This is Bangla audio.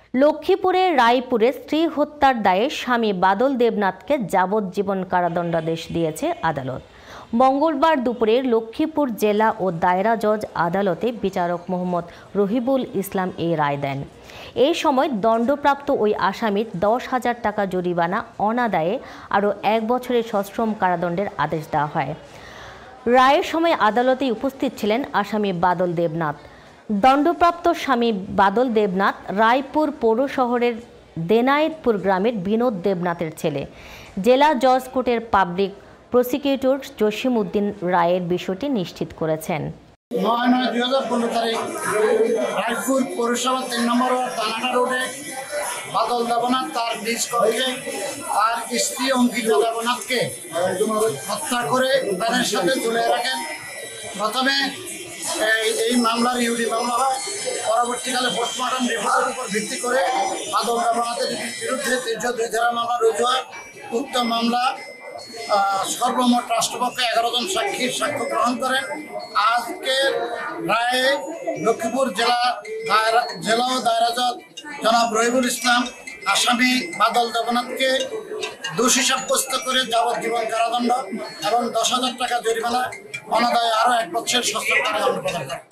লক্ষ্মীপুরের রায়পুরে স্ত্রী হত্যার দায়ে স্বামী বাদল দেবনাথকে যাবজ্জীবন কারাদণ্ডাদেশ দিয়েছে আদালত। মঙ্গলবার দুপুরে লক্ষ্মীপুর জেলা ও দায়রা জজ আদালতে বিচারক মোহাম্মদ রহিবুল ইসলাম এই রায় দেন। এই সময় দণ্ডপ্রাপ্ত ওই আসামির 10,000 টাকা জরিমানা অনাদায়ে আরও 1 বছরের সশ্রম কারাদণ্ডের আদেশ দেওয়া হয়। রায়ের সময় আদালতে উপস্থিত ছিলেন আসামি বাদল দেবনাথ। দণ্ডপ্রাপ্ত স্বামী বাদল দেবনাথ রায়পুর পৌর শহরের দেনায়েতপুর গ্রামের বিনোদ দেবনাথের ছেলে। জেলা জজ কোর্টের পাবলিক প্রসিকিউটর জসিম উদ্দিন রায়ের বিষয়টি নিশ্চিত করেছেন। 9/9/2015 তারিখ রায়পুর পৌরসভা 3 নম্বর থানাটা রোডে বাদল দেবনাথ তার নিজ কক্ষে আর স্ত্রী অঙ্কিতা দেবনাথকে হত্যা করে তাদের সাথে ঝুলিয়ে রাখেন। প্রথমে এই মামলার ইউডি মামলা হয়, পরবর্তীকালে পোস্টমর্টম রিপোর্টের উপর ভিত্তি করে বাদল দেবনাথের বিরুদ্ধে 302 ধারা মামলা রুজু হয়। উক্ত মামলা সর্বমোট রাষ্ট্রপক্ষ 11 জন সাক্ষীর সাক্ষ্য গ্রহণ করেন। আজকের রায়ে লক্ষ্মীপুর জেলা ও দায়রা জজ জনাব রহিবুল ইসলাম আসামি বাদল দেবনাথকে দোষী সাব্যস্ত করে যাবজ্জীবন কারাদণ্ড এবং 10,000 টাকা জরিমানা অনাদায়ে আরও 1 বছর সশ্রম কারাদণ্ড প্রদান করেন।